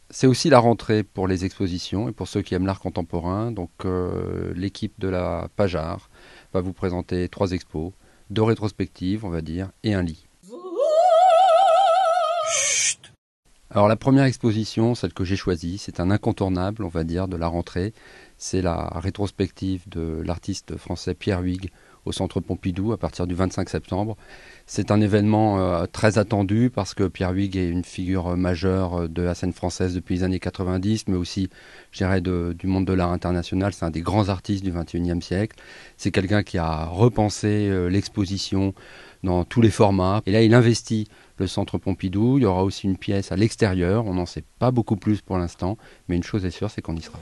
C'est aussi la rentrée pour les expositions et pour ceux qui aiment l'art contemporain. Donc l'équipe de la Pajard va vous présenter 3 expos, 2 rétrospectives on va dire, et un lit. Alors la première exposition, celle que j'ai choisie, c'est un incontournable on va dire de la rentrée. C'est la rétrospective de l'artiste français Pierre Huyghe au Centre Pompidou à partir du 25 septembre. C'est un événement très attendu parce que Pierre Huyghe est une figure majeure de la scène française depuis les années 90, mais aussi, je dirais, du monde de l'art international. C'est un des grands artistes du XXIe siècle. C'est quelqu'un qui a repensé l'exposition dans tous les formats. Et là, il investit le Centre Pompidou. Il y aura aussi une pièce à l'extérieur. On n'en sait pas beaucoup plus pour l'instant, mais une chose est sûre, c'est qu'on y sera.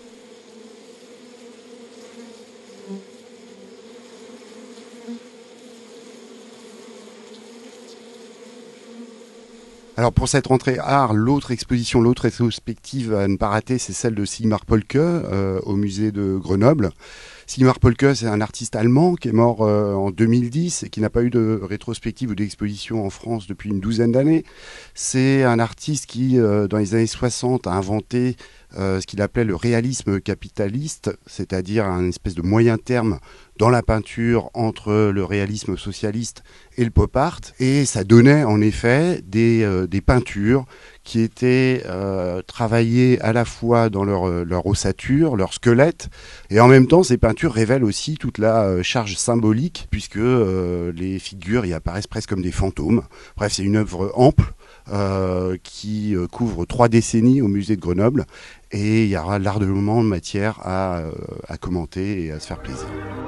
Alors pour cette rentrée art, l'autre exposition, l'autre rétrospective à ne pas rater, c'est celle de Sigmar Polke au musée de Grenoble. Sigmar Polke, c'est un artiste allemand qui est mort en 2010 et qui n'a pas eu de rétrospective ou d'exposition en France depuis une douzaine d'années. C'est un artiste qui, dans les années 60, a inventé ce qu'il appelait le réalisme capitaliste, c'est-à-dire un espèce de moyen terme dans la peinture entre le réalisme socialiste et le pop art. Et ça donnait en effet des peintures qui étaient travaillées à la fois dans leur ossature, leur squelette, et en même temps ces peintures révèlent aussi toute la charge symbolique, puisque les figures y apparaissent presque comme des fantômes. Bref, c'est une œuvre ample qui couvre 3 décennies au musée de Grenoble, et il y aura largement de matière à commenter et à se faire plaisir.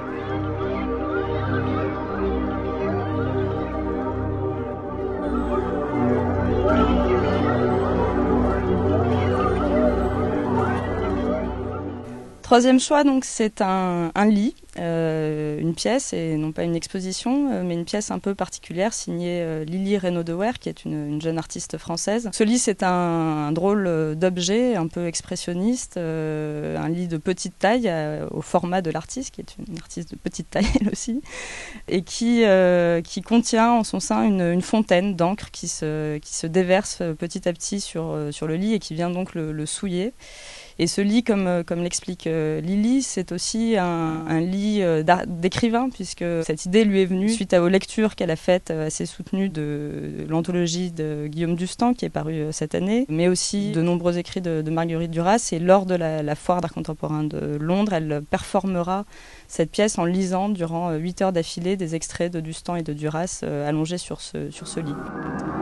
Troisième choix, donc, c'est un lit, une pièce, et non pas une exposition, mais une pièce un peu particulière signée Lily Reynaud-Dewer, qui est une jeune artiste française. Ce lit, c'est un drôle d'objet, un peu expressionniste, un lit de petite taille, au format de l'artiste, qui est une artiste de petite taille elle aussi, et qui contient en son sein une fontaine d'encre qui se déverse petit à petit sur le lit et qui vient donc le souiller. Et ce lit, comme l'explique Lily, c'est aussi un lit d'écrivain, puisque cette idée lui est venue suite aux lectures qu'elle a faites assez soutenues de l'anthologie de Guillaume Dustan, qui est parue cette année, mais aussi de nombreux écrits de Marguerite Duras. Et lors de la foire d'art contemporain de Londres, elle performera cette pièce en lisant durant 8 heures d'affilée des extraits de Dustan et de Duras allongés sur ce lit.